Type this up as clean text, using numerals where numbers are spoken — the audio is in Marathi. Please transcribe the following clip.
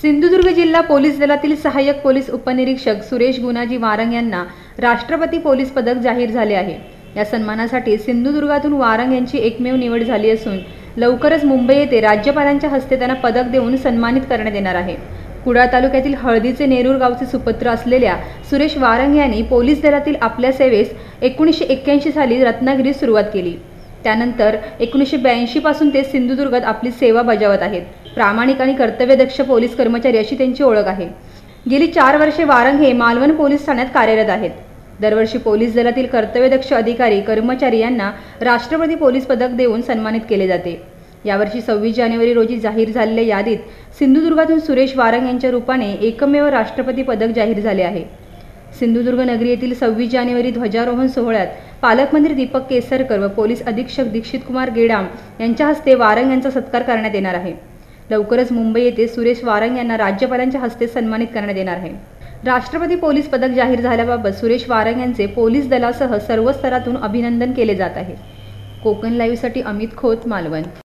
सिंधुदुर्ग जिल्हा पोलीस दलातील सहाय्यक पोलीस उपनिरीक्षक सुरेश गुणाजी वारंग यांना राष्ट्रपती पोलीस पदक जाहीर झाले आहे। या सन्मानासाठी सिंधुदुर्गातून वारंग यांची एकमेव निवड झाली असून लवकरच मुंबई येथे राज्यपालांच्या हस्ते त्यांना पदक देऊन सन्मानित करण्यात येणार आहे। कुडाळ तालुक्यातील हळदीचे नेरूर गावचे सुपुत्र असलेल्या सुरेश वारंग यांनी पोलीस दलातील आपल्या सेवेस 1981 साली रत्नागिरीत सुरुवात केली। त्यानंतर 1982 पासून ते सिंधुदुर्गात आपली सेवा बजावत आहेत। प्रामाणिक आणि कर्तव्यदक्ष पोलीस कर्मचारी अशी त्यांची ओळख आहे। गेली 4 वर्षे वारंग हे मालवण पोलीस ठाण्यात कार्यरत आहेत। दरवर्षी पोलीस दलातील कर्तव्यदक्ष अधिकारी कर्मचारी यांना राष्ट्रपती पोलीस पदक देऊन सन्मानित केले जाते। यावर्षी 26 जानेवारी रोजी जाहीर झालेल्या यादीत सिंधुदुर्गातून सुरेश वारंग यांच्या रूपाने एकमेव राष्ट्रपती पदक जाहीर झाले आहे। सिंधुदुर्ग नगरी येथील 26 जानेवारी ध्वजारोहण सोहळ्यात पालकमंत्री दीपक केसरकर व पोलीस अधीक्षक दीक्षित कुमार गेडाम यांच्या हस्ते वारंग यांचा सत्कार करण्यात येणार आहे। लवकरच मुंबई येथे सुरेश वारंग यांना राज्यपालांच्या हस्ते सन्मानित करण्यात येणार आहे। राष्ट्रपती पोलीस पदक जाहीर झाल्याबाबत सुरेश वारंग यांचे पोलीस दलासह सर्व स्तरातून अभिनंदन केले जात आहे। कोकण लाईव्हसाठी अमित खोत, मालवण।